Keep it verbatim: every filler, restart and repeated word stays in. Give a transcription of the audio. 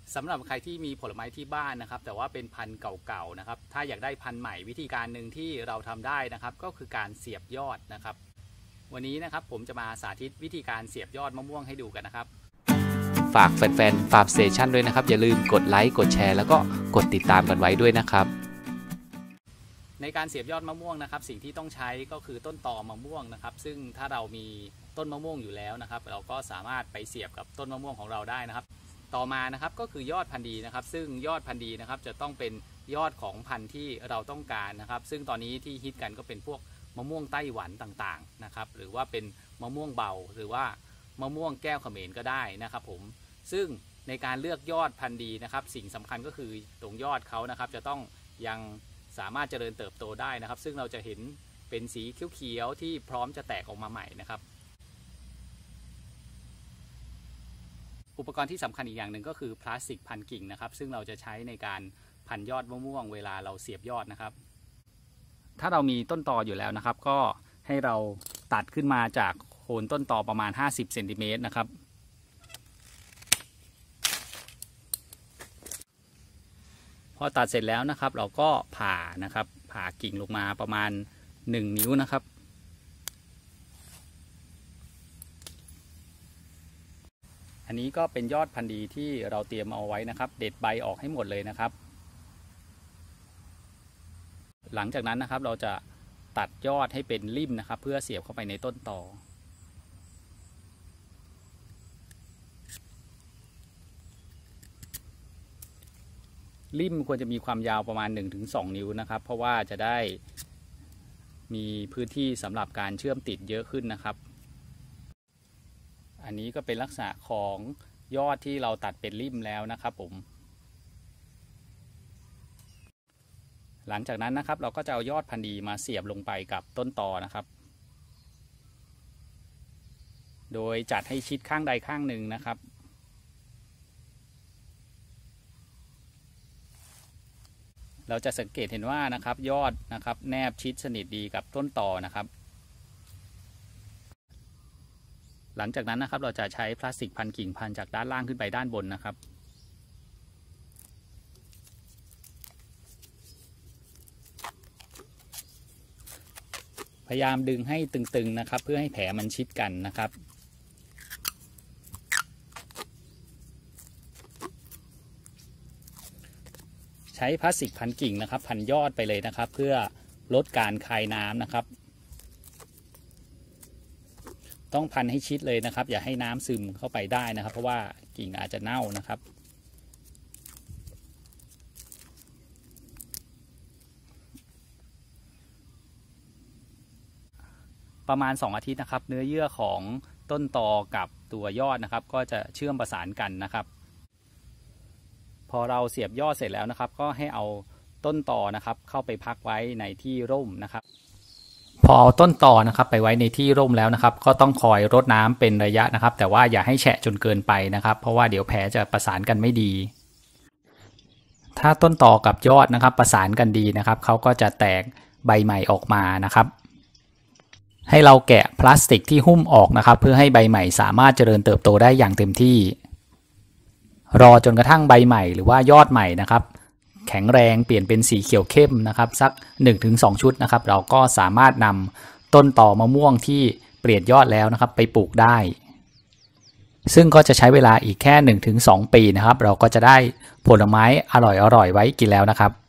สำหรับใครที่มีผลไม้ที่บ้านนะครับแต่ว่าเป็นพันธุ์เก่าๆนะครับถ้าอยากได้พันธุ์ใหม่วิธีการหนึ่งที่เราทำได้นะครับก็คือการเสียบยอดนะครับวันนี้นะครับผมจะมาสาธิตวิธีการเสียบยอดมะม่วงให้ดูกันนะครับฝากแฟนๆฟาร์มสเตชันด้วยนะครับอย่าลืมกดไลค์กดแชร์แล้วก็กดติดตามกันไว้ด้วยนะครับในการเสียบยอดมะม่วงนะครับสิ่งที่ต้องใช้ก็คือต้นตอมะม่วงนะครับซึ่งถ้าเรามีต้นมะม่วงอยู่แล้วนะครับเราก็สามารถไปเสียบกับต้นมะม่วงของเราได้นะครับต่อมานะครับก็คือยอดพันธุ์ดีนะครับซึ่งยอดพันธุ์ดีนะครับจะต้องเป็นยอดของพันธุ์ที่เราต้องการนะครับซึ่งตอนนี้ที่ฮิตกันก็เป็นพวกมะม่วงไต้หวันต่างๆนะครับหรือว่าเป็นมะม่วงเบาหรือว่ามะม่วงแก้วเขมรก็ได้นะครับผมซึ่งในการเลือกยอดพันธุ์ดีนะครับสิ่งสำคัญก็คือตรงยอดเขานะครับจะต้องยังสามารถเจริญเติบโตได้นะครับซึ่งเราจะเห็นเป็นสีเขียวๆที่พร้อมจะแตกออกมาใหม่นะครับอุปกรณ์ที่สำคัญอีกอย่างหนึ่งก็คือพลาสติกพันกิ่งนะครับซึ่งเราจะใช้ในการพันยอดมะม่วงเวลาเราเสียบยอดนะครับถ้าเรามีต้นตออยู่แล้วนะครับก็ให้เราตัดขึ้นมาจากโคนต้นตอประมาณห้าสิบเซนติเมตรนะครับพอตัดเสร็จแล้วนะครับเราก็ผ่านะครับผ่ากิ่งลงมาประมาณหนึ่งนิ้วนะครับอันนี้ก็เป็นยอดพันธุ์ดีที่เราเตรียมเอาไว้นะครับเด็ดใบออกให้หมดเลยนะครับหลังจากนั้นนะครับเราจะตัดยอดให้เป็นริ่มนะครับเพื่อเสียบเข้าไปในต้นตอริ่มควรจะมีความยาวประมาณ หนึ่งถึงสอง นิ้วนะครับเพราะว่าจะได้มีพื้นที่สำหรับการเชื่อมติดเยอะขึ้นนะครับอันนี้ก็เป็นลักษณะของยอดที่เราตัดเป็นริ่มแล้วนะครับผมหลังจากนั้นนะครับเราก็จะเอายอดพันธุ์ดีมาเสียบลงไปกับต้นตอนะครับโดยจัดให้ชิดข้างใดข้างหนึ่งนะครับเราจะสังเกตเห็นว่านะครับยอดนะครับแนบชิดสนิทดีกับต้นตอนะครับหลังจากนั้นนะครับเราจะใช้พลาสติกพันกิ่งพันจากด้านล่างขึ้นไปด้านบนนะครับพยายามดึงให้ตึงๆนะครับเพื่อให้แผลมันชิดกันนะครับใช้พลาสติกพันกิ่งนะครับพันยอดไปเลยนะครับเพื่อลดการคายน้ำนะครับต้องพันให้ชิดเลยนะครับอย่าให้น้ำซึมเข้าไปได้นะครับเพราะว่ากิ่งอาจจะเน่านะครับประมาณสองอาทิตย์นะครับเนื้อเยื่อของต้นตอกับตัวยอดนะครับก็จะเชื่อมประสานกันนะครับพอเราเสียบยอดเสร็จแล้วนะครับก็ให้เอาต้นตอนะครับเข้าไปพักไว้ในที่ร่มนะครับพอเอาต้นตอนะครับไปไว้ในที่ร่มแล้วนะครับก็ต้องคอยรดน้ำเป็นระยะนะครับแต่ว่าอย่าให้แฉะจนเกินไปนะครับเพราะว่าเดี๋ยวแผลจะประสานกันไม่ดีถ้าต้นตอกับยอดนะครับประสานกันดีนะครับเขาก็จะแตกใบใหม่ออกมานะครับให้เราแกะพลาสติกที่หุ้มออกนะครับเพื่อให้ใบใหม่สามารถเจริญเติบโตได้อย่างเต็มที่รอจนกระทั่งใบใหม่หรือว่ายอดใหม่นะครับแข็งแรงเปลี่ยนเป็นสีเขียวเข้มนะครับสัก หนึ่งถึงสอง ชุดนะครับเราก็สามารถนำต้นตอมะม่วงที่เปลี่ยนยอดแล้วนะครับไปปลูกได้ซึ่งก็จะใช้เวลาอีกแค่ หนึ่งถึงสอง ปีนะครับเราก็จะได้ผลไม้อร่อยๆไว้กินแล้วนะครับ